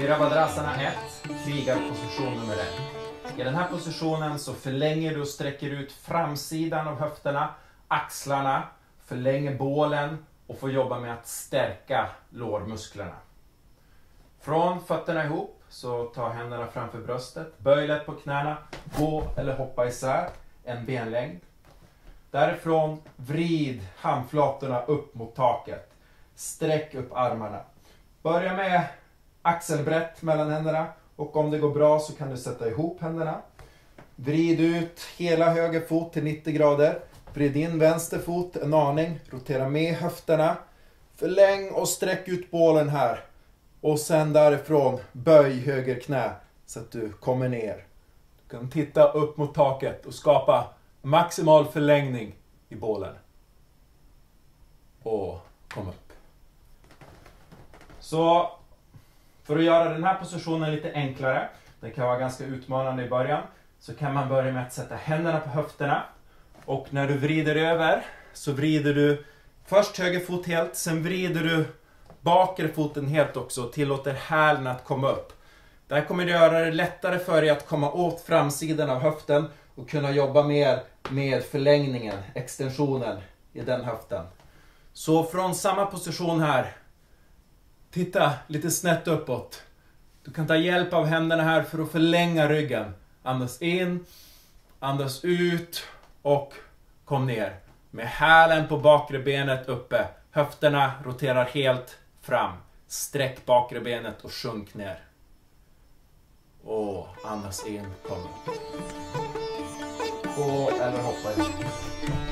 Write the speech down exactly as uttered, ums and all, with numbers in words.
Virabhadrasana ett, krigarposition nummer ett. I den här positionen så förlänger du och sträcker ut framsidan av höfterna, axlarna, förlänger bålen och får jobba med att stärka lårmusklerna. Från fötterna ihop så ta händerna framför bröstet, böj lätt på knäna, gå eller hoppa isär en benlängd. Därifrån vrid handflatorna upp mot taket, sträck upp armarna. Börja med axelbrett mellan händerna och om det går bra så kan du sätta ihop händerna. Vrid ut hela höger fot till nittio grader. Vrid in vänster fot en aning. Rotera med höfterna. Förläng och sträck ut bålen här. Och sen därifrån böj höger knä så att du kommer ner. Du kan titta upp mot taket och skapa maximal förlängning i bålen. Och kom upp. Så för att göra den här positionen lite enklare, det kan vara ganska utmanande i början, så kan man börja med att sätta händerna på höfterna. Och när du vrider över så vrider du först höger fot helt, sen vrider du bakre foten helt också och tillåter hälen att komma upp. Det här kommer att göra det lättare för dig att komma åt framsidan av höften och kunna jobba mer med förlängningen, extensionen i den höften. Så från samma position här, titta lite snett uppåt. Du kan ta hjälp av händerna här för att förlänga ryggen. Andas in, andas ut och kom ner. Med hälen på bakre benet uppe. Höfterna roterar helt fram. Sträck bakre benet och sjunk ner. Och andas in, kom upp. Gå eller hoppa in.